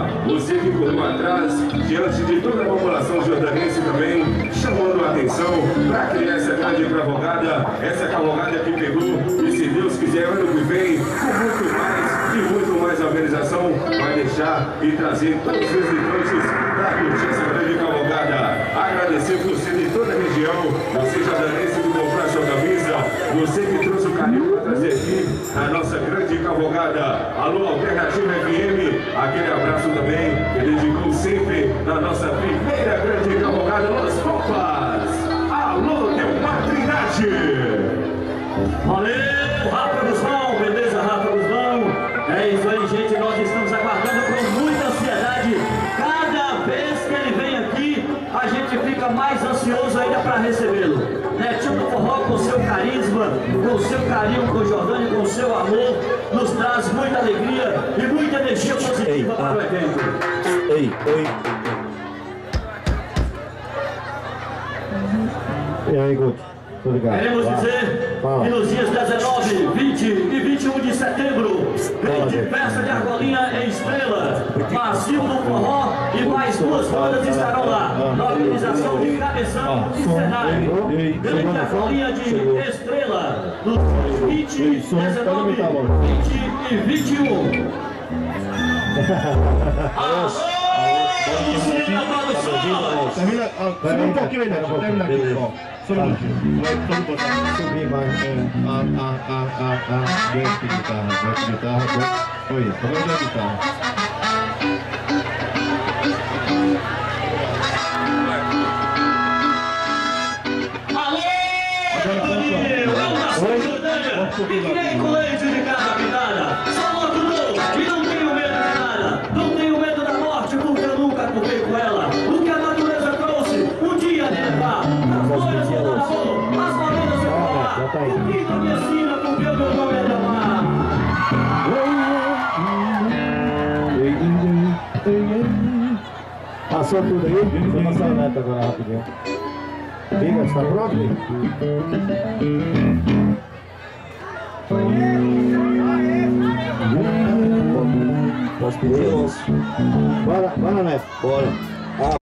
você que correu atrás, diante de toda a população jordanense também, chamando a atenção para criar essa grande cavalgada, essa cavalgada que pegou, e se Deus quiser, ano que vem, com muito mais organização, vai deixar e trazer todos os visitantes para curtir essa grande cavalgada. Agradecer você de toda a região, você jordanense que comprou a sua camisa, você que trouxe o carinho para trazer aqui a nossa grande cavalgada. Alô, Alternativa FM, aquele abraço também, que dedicou sempre na nossa primeira grande cavalgada Los Copas. Alô, Delmar Trindade. Valeu, Rafa Guzmão, beleza, Rafa Guzmão? É isso aí, gente, nós estamos aguardando com muita ansiedade. Cada vez que ele vem aqui, a gente fica mais ansioso ainda para recebê-lo. Netinho do Forró, com seu carisma, com seu carinho, com o Jordânia, com seu amor, nos traz muita alegria e muita energia positiva para o evento. Oi. E aí, Guto? Tudo ligado? Queremos dizer que nos dias 19, 20 e 21 de setembro, grande festa de Argolinha em Estrela, Macio do Forró e mais duas bandas estarão lá, na organização de Cabeção e cenário. Grande Argolinha de Estrela, nos dias 20, 19, 20 e 21. Termina um pouquinho aí, Neto. Termina aqui, ó. Só um minutinho. Vamos botar. Subir mais. Duas guitarra. Oi, agora já guitarra. Ninguém com leite de casa pintada, só moto novo, e não tenho medo de nada. Não tenho medo da morte, porque eu nunca correi com ela. O que a natureza trouxe, um dia de levar. As flores vão dar amor, as morenas vão falar. O pinto me ensina, porque o meu nome é Delmar. Passou tudo aí? Vou passar o Neto agora rapidinho. Liga, está pronto? Posso pedir? Bora, Neto. Bora.